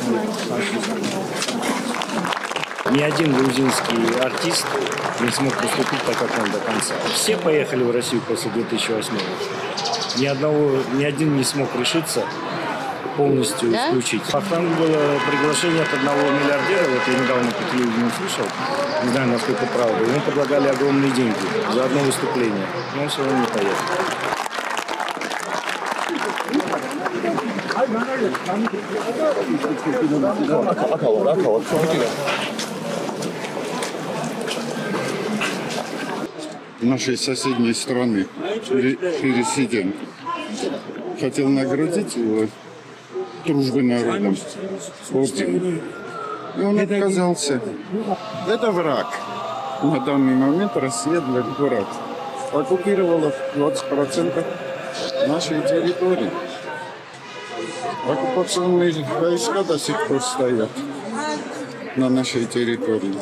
Ни один грузинский артист не смог поступить так, как он, до конца. Все поехали в Россию после 2008 года. Ни один не смог решиться полностью исключить. В Ахтанге было приглашение от одного миллиардера, вот я недавно по телевидению услышал, не знаю, насколько правда, ему предлагали огромные деньги за одно выступление, но он все равно не поехал. Нашей соседней страны президент хотел наградить его дружбой народом орденом. И он отказался. Это враг. На данный момент Россия для враг. Оккупировала 20% нашей территории. Оккупационные войска до сих пор стоят на нашей территории.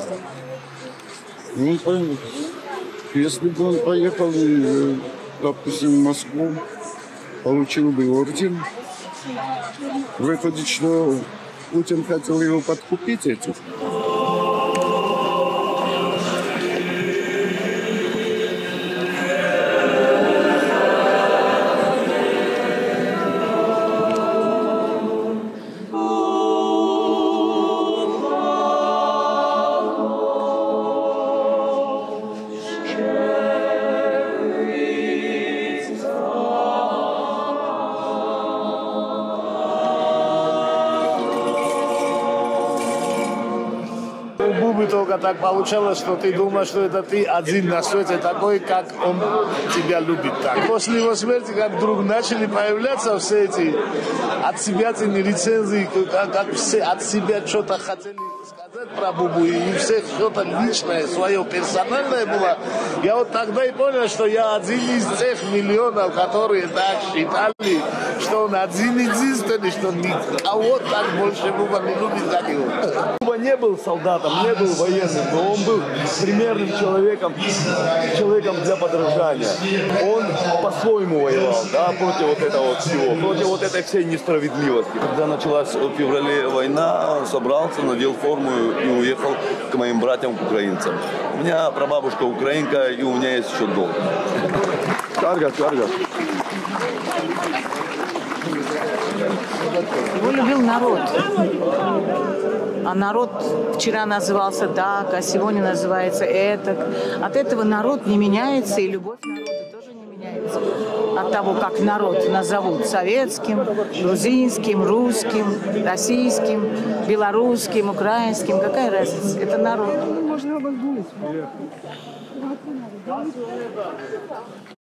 Если бы он поехал, допустим, в Москву, получил бы орден, выходит, что Путин хотел его подкупить этим. Только так получалось, что ты думаешь, что это ты один на свете такой, как он тебя любит. Так. После его смерти, как вдруг начали появляться все эти от себя рецензии, как все от себя что-то хотели сказать про Бубу, и у всех что-то личное, свое, персональное было. Я вот тогда и понял, что я один из тех миллионов, которые так считали, что он один единственный, что никого так больше Буба не любит, как его. Буба не был солдатом, не был военным, но он был примерным человеком для подражания. Он по-своему воевал, да, против вот этого вот всего, против вот этой всей несправедливости. Когда началась в феврале война, он собрался, надел форму и уехал к моим братьям, к украинцам. У меня прабабушка украинка, и у меня есть еще долг. Карга. Его любил народ. А народ вчера назывался так, а сегодня называется этак. От этого народ не меняется, и любовь народа тоже не меняется. От того, как народ назовут советским, грузинским, русским, российским, белорусским, украинским. Какая разница? Это народ.